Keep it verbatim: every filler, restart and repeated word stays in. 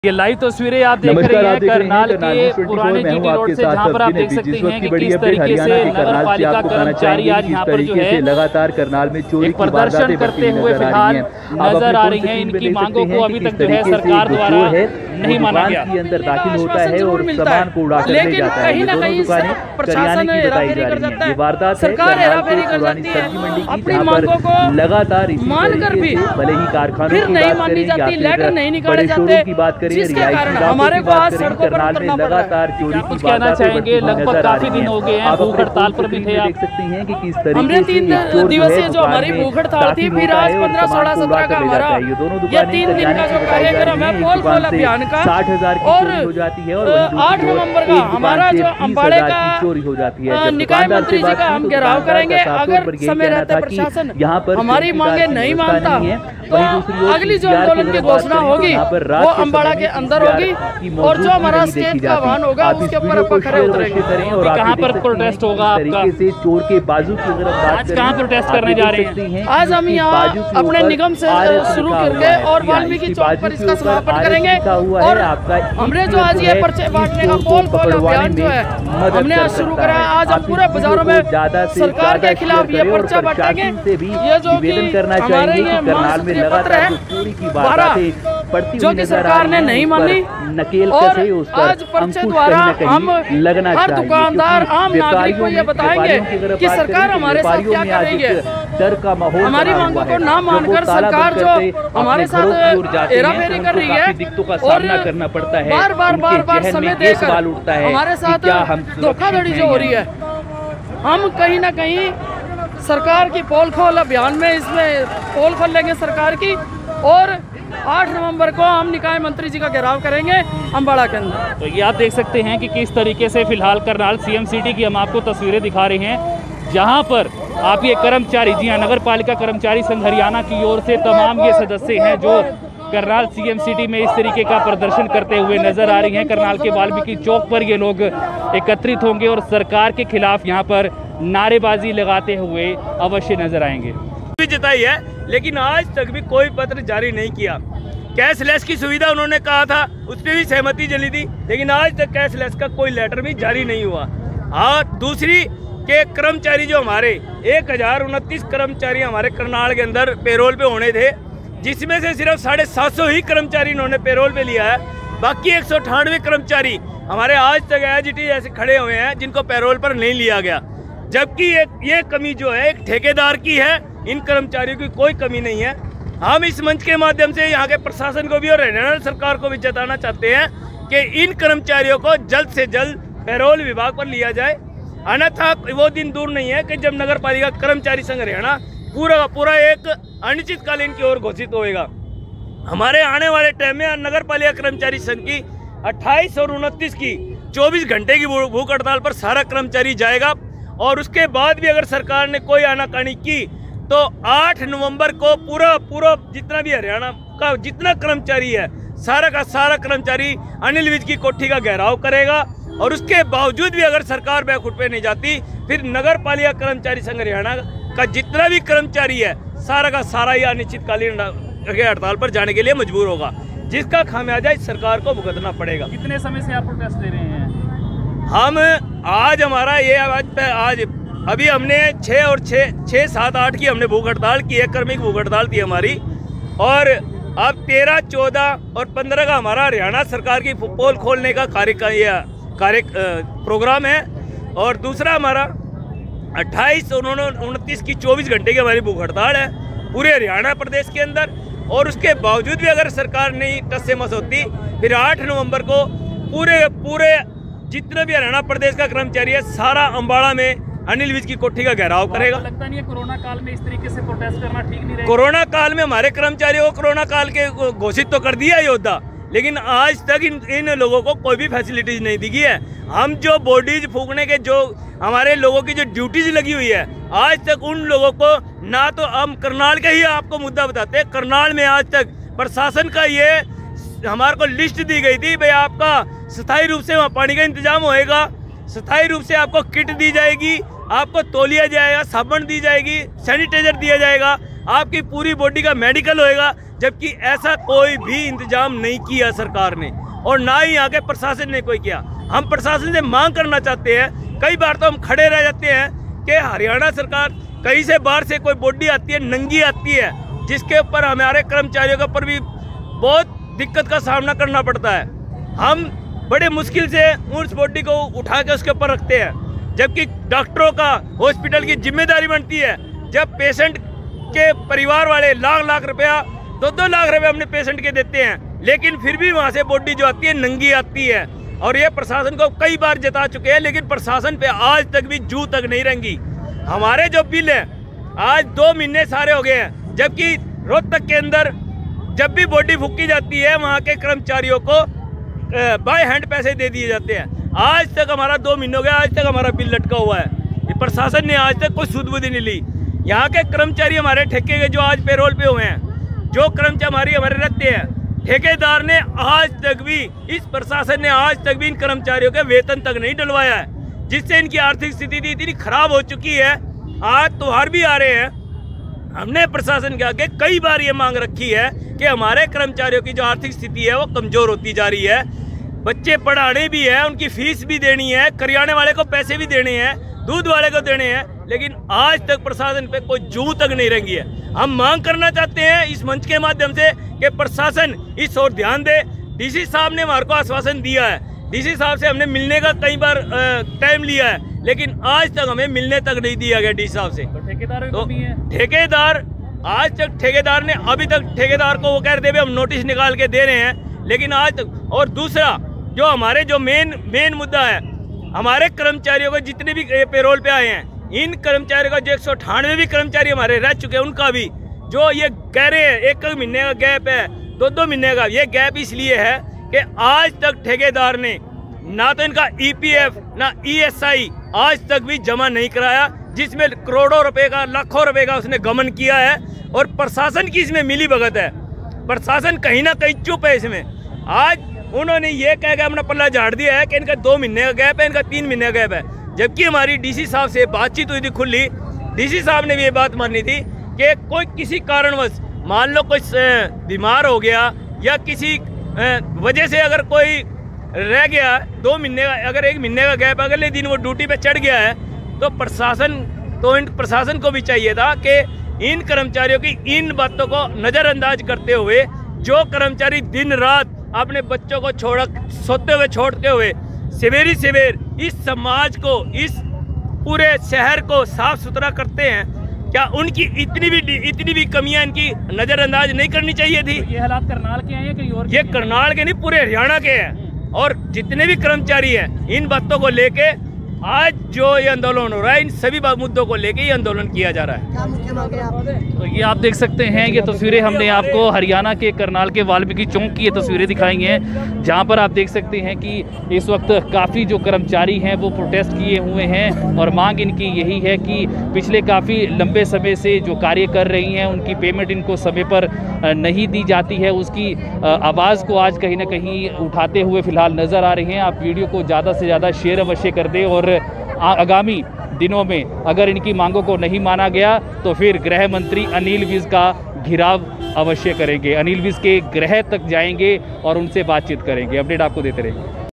ये लाइव तस्वीरें आप देख रहे हैं करनाल के पुराने जीटी रोड से, जहां पर आप देख सकते हैं कि किस तरीके से नगर पालिका कर्मचारी आज यहां पर जो है लगातार करनाल में चोरी एक प्रदर्शन करते हुए फिलहाल नजर आ रही है। इनकी मांगों को अभी तक जो है सरकार द्वारा नहीं माना गया। के अंदर दाखिल होता है और सामान को उड़ा कर ले जाता है। कहीं ना कहीं प्रशासन हेराफेरी कर जाता है, वारदात सरकार हेराफेरी कर जाती है अपनी मांगों को लगातार मानकर भी, भले ही कारखानों फिर नहीं मानी जाती, लेटर नहीं निकाले जाते, की बात करें, जिसके कारण हमारे को आज सड़कों पर उतरना पड़ रहा है। लगातार चोरी कुछ कहना चाहेंगे? लगभग काफी दिन हो गए हैं, भूख हड़ताल पर भी थे। देख सकते हैं कि किस तरीके हमने तीन दिवसीय जो हमारी भूख हड़ताल थी, फिर आज पंद्रह सोलह सत्रह का हमारा ये तीन दिन का जो कार्यक्रम है पोल खोल अभियान का, साठ हजार और हो जाती है और आठ नवंबर का हमारा जो अम्बाड़े का चोरी हो जाती है। निकाय मंत्री जी का हम घेराव करेंगे। अगर समय रहते प्रशासन यहाँ पर हमारी मांगे नहीं मानता तो अगली जो आंदोलन की घोषणा होगी वो अम्बाड़ा के अंदर होगी, और जो हमारा स्टेट का आह्वान होगा उसके ऊपर अपन खड़े उतरेंगे। कहाँ पर प्रोटेस्ट होगा आपका? चोर के बाजू की अगर आज कहाँ प्रोटेस्ट करने जा रहे हैं? आज हम यहाँ अपने निगम से शुरू करके और वाल्मीकि चौक पर इसका समापन करेंगे। और हमने जो आज ये पर्चे बांटने का पोल खोल अभियान जो है हमने आज शुरू करा है। आज हम पूरे बाजारों में सरकार के खिलाफ ये पर्चा बांटेंगे। ये जो हमारे ये मांग पत्र है बारह जो कि सरकार ने नहीं मानी, और आज पर्चे द्वारा हम हर दुकानदार आम नागरिक को ये बताएंगे कि सरकार हमारे साथ क्या कर रही है। डर का माहौल हमारी मांगों को ना मानकर सरकार जो हमारे साथ हेराफेरी कर रही है और करना पड़ता है, बार बार बार बार समय देकर हमारे साथ धोखाधड़ी जो हो रही है। हम कहीं ना कहीं सरकार की पोल खोल अभियान में इसमें पोल खोल लेंगे सरकार की, और आठ नवंबर को हम निकाय मंत्री जी का घेराव करेंगे अम्बाड़ा के अंदर। तो ये आप देख सकते हैं कि किस तरीके से फिलहाल करनाल सीएम सिटी की हम आपको तस्वीरें दिखा रहे हैं, जहां पर आप ये कर्मचारी, जी हाँ, नगर पालिका कर्मचारी संघ हरियाणा की ओर से तमाम ये सदस्य हैं जो करनाल सीएम सिटी में इस तरीके का प्रदर्शन करते हुए नजर आ रही हैं। करनाल के वाल्मीकि चौक पर ये लोग एकत्रित होंगे और सरकार के खिलाफ यहाँ पर नारेबाजी लगाते हुए अवश्य नजर आएंगे। भी जताई है, लेकिन आज तक भी कोई पत्र जारी नहीं किया। कैशलेस की सुविधा उन्होंने कहा था, उस पर भी सहमति जली थी, लेकिन आज तक कैशलेस का कोई लेटर भी जारी नहीं हुआ। हाँ, दूसरी के कर्मचारी जो हमारे एक हजार उनतीस कर्मचारी हमारे करनाल के अंदर पेरोल पे होने थे, जिसमें से सिर्फ साढ़े सात सौ ही कर्मचारी इन्होंने पेरोल पे लिया है। बाकी एक सौ अठानवे कर्मचारी हमारे आज तक एजीटी ऐसे खड़े हुए हैं जिनको पेरोल पर नहीं लिया गया, जबकि एक ये कमी जो है एक ठेकेदार की है, इन कर्मचारियों की कोई कमी नहीं है। हम इस मंच के माध्यम से यहाँ के प्रशासन को भी और हरियाणा सरकार को भी जताना चाहते हैं कि इन कर्मचारियों को जल्द से जल्द पेरोल विभाग पर लिया जाए, अन्यथा वो दिन दूर नहीं है कि जब नगर पालिका कर्मचारी संघ हरियाणा पूरा का पूरा एक अनिश्चितकालीन की ओर घोषित होएगा। हमारे आने वाले टाइम में नगर पालिका कर्मचारी संघ की अट्ठाईस और उनतीस की चौबीस घंटे की भूख हड़ताल पर सारा कर्मचारी जाएगा, और उसके बाद भी अगर सरकार ने कोई आनाकानी की तो आठ नवंबर को पूरा पूरा जितना भी हरियाणा का जितना कर्मचारी है सारा का सारा कर्मचारी अनिल विज की कोठी का घेराव करेगा। और उसके बावजूद भी अगर सरकार बैकफुट पे नहीं जाती, फिर नगर पालिका कर्मचारी संघ हरियाणा का जितना भी कर्मचारी है सारा का सारा ही अनिश्चितकालीन हड़ताल पर जाने के लिए मजबूर होगा, जिसका खामियाजा इस सरकार को भुगतना पड़ेगा। कितने समय से आप प्रोटेस्ट दे रहे हैं? हम आज हमारा ये आज आज अभी हमने छः और छः छः सात आठ की हमने भूख हड़ताल की है, क्रमिक भूख हड़ताल थी हमारी, और अब तेरह चौदह और पंद्रह का हमारा हरियाणा सरकार की पोल खोलने का कार्य कार्य प्रोग्राम है, और दूसरा हमारा अट्ठाईस और उनतीस की चौबीस घंटे की हमारी भूख हड़ताल है पूरे हरियाणा प्रदेश के अंदर। और उसके बावजूद भी अगर सरकार नहीं टस से मस होती, फिर आठ नवंबर को पूरे पूरे जितने भी हरियाणा प्रदेश का कर्मचारी है सारा अम्बाड़ा में अनिल विज की कोठी का घेराव करेगा। लगता नहीं है कोरोना काल में इस तरीके से प्रोटेस्ट करना ठीक नहीं रहेगा? कोरोना काल में हमारे कर्मचारियों को कोरोना काल के घोषित तो कर दिया योद्धा, लेकिन आज तक इन इन लोगों को कोई भी फैसिलिटीज नहीं दी गई है। हम जो बॉडीज फूकने के जो हमारे लोगों की जो ड्यूटीज लगी हुई है, आज तक उन लोगों को ना, तो हम करनाल का ही आपको मुद्दा बताते हैं, करनाल में आज तक प्रशासन का ये हमारे को लिस्ट दी गई थी, भाई आपका स्थायी रूप से वहाँ पानी का इंतजाम होएगा, स्थायी रूप से आपको किट दी जाएगी, आपको तौलिया जाएगा, साबुन दी जाएगी, सैनिटाइजर दिया जाएगा, आपकी पूरी बॉडी का मेडिकल होएगा, जबकि ऐसा कोई भी इंतजाम नहीं किया सरकार ने और ना ही यहाँ के प्रशासन ने कोई किया। हम प्रशासन से मांग करना चाहते हैं, कई बार तो हम खड़े रह जाते हैं कि हरियाणा सरकार कहीं से बाहर से कोई बॉडी आती है, नंगी आती है, जिसके ऊपर हमारे कर्मचारियों के ऊपर भी बहुत दिक्कत का सामना करना पड़ता है। हम बड़े मुश्किल से उस बॉडी को उठा के उसके ऊपर रखते हैं, जबकि डॉक्टरों का, हॉस्पिटल की जिम्मेदारी बनती है। जब पेशेंट के परिवार वाले लाख लाख रुपया, दो दो लाख रुपए अपने पेशेंट के देते हैं, लेकिन फिर भी वहाँ से बॉडी जो आती है नंगी आती है। और ये प्रशासन को कई बार जता चुके हैं, लेकिन प्रशासन पे आज तक भी जू तक नहीं रंगी। हमारे जो बिल है आज दो महीने सारे हो गए हैं, जबकि रोहतक के अंदर जब भी बॉडी फूकी जाती है वहाँ के कर्मचारियों को बाय हैंड पैसे दे दिए जाते हैं। आज तक हमारा दो महीने हो गया, आज तक हमारा बिल लटका हुआ है। ये प्रशासन ने आज तक कोई सुध बुद्धि नहीं ली। यहाँ के कर्मचारी हमारे ठेके के जो आज पेरोल पे हुए हैं, जो कर्मचारी हमारे रहते हैं, ठेकेदार ने आज तक भी, इस प्रशासन ने आज तक भी इन कर्मचारियों के वेतन तक नहीं डलवाया है, जिससे इनकी आर्थिक स्थिति इतनी खराब हो चुकी है। आज त्योहार भी आ रहे हैं, हमने प्रशासन के आगे कई बार ये मांग रखी है कि हमारे कर्मचारियों की जो आर्थिक स्थिति है वो कमजोर होती जा रही है। बच्चे पढ़ाने भी है, उनकी फीस भी देनी है, करियाने वाले को पैसे भी देने हैं, दूध वाले को देने हैं, लेकिन आज तक प्रशासन पे कोई जू तक नहीं रंगी है। हम मांग करना चाहते हैं इस मंच के माध्यम से कि प्रशासन इस ओर ध्यान दे। डीसी साहब ने हमारे को आश्वासन दिया है, डीसी साहब से हमने मिलने का कई बार टाइम लिया है, लेकिन आज तक हमें मिलने तक नहीं दिया गया डी साहब से। तो ठेकेदार तो ठेकेदार आज तक ठेकेदार ने अभी तक ठेकेदार को वो कह रहे थे हम नोटिस निकाल के दे रहे हैं, लेकिन आज तक। और दूसरा जो हमारे जो मेन मेन मुद्दा है, हमारे कर्मचारियों को जितने भी पेरोल पे आए हैं, इन कर्मचारियों का जो एक सौ अठानवे भी कर्मचारी हमारे रह चुके हैं, उनका भी जो ये कह रहे हैं एक एक महीने का गैप है, दो दो महीने का, ये गैप इसलिए है कि आज तक ठेकेदार ने ना तो इनका ई पी एफ ना ई एस आई आज तक भी जमा नहीं कराया, जिसमें करोड़ों रुपए का, लाखों रुपए का उसने गमन किया है। और प्रशासन की इसमें मिली भगत है, प्रशासन कहीं ना कहीं चुप है इसमें। आज उन्होंने ये कह के अपना पल्ला झाड़ दिया है कि इनका दो महीने का गैप है, इनका तीन महीने का गैप है, जबकि हमारी डीसी साहब से बातचीत हुई थी खुली। डीसी साहब ने भी ये बात मानी थी कि कोई किसी कारणवश, मान लो कोई बीमार हो गया या किसी वजह से अगर कोई रह गया दो महीने का, अगर एक महीने का गैप, अगले दिन वो ड्यूटी पे चढ़ गया है, तो प्रशासन तो इन प्रशासन को भी चाहिए था कि इन कर्मचारियों की इन बातों को नज़रअंदाज करते हुए, जो कर्मचारी दिन रात अपने बच्चों को छोड़ सोते हुए छोड़ते हुए सवेरे सवेर इस समाज को, इस पूरे शहर को साफ सुथरा करते हैं, क्या उनकी इतनी भी इतनी भी कमियां इनकी नज़रअंदाज नहीं करनी चाहिए थी? ये हालात करनाल के हैं या कहीं और? ये करनाल के नहीं, पूरे हरियाणा के हैं। और जितने भी कर्मचारी हैं, इन बातों को लेके आज जो ये आंदोलन हो रहा है, इन सभी मुद्दों को लेके ये आंदोलन किया जा रहा है। क्या मुख्य मांगे आप? तो ये आप देख सकते हैं, ये तस्वीरें हमने आपको हरियाणा के करनाल के वाल्मीकि चौक की ये तस्वीरें दिखाई हैं, जहां पर आप देख सकते हैं कि इस वक्त काफ़ी जो कर्मचारी हैं वो प्रोटेस्ट किए हुए हैं और मांग इनकी यही है कि पिछले काफ़ी लंबे समय से जो कार्य कर रही हैं उनकी पेमेंट इनको समय पर नहीं दी जाती है। उसकी आवाज़ को आज कहीं ना कहीं उठाते हुए फ़िलहाल नज़र आ रहे हैं। आप वीडियो को ज़्यादा से ज़्यादा शेयर अवश्य कर दें और आगामी दिनों में अगर इनकी मांगों को नहीं माना गया तो फिर गृह मंत्री अनिल विज का घेराव अवश्य करेंगे। अनिल विज के गृह तक जाएंगे और उनसे बातचीत करेंगे। अपडेट आपको देते रहेंगे।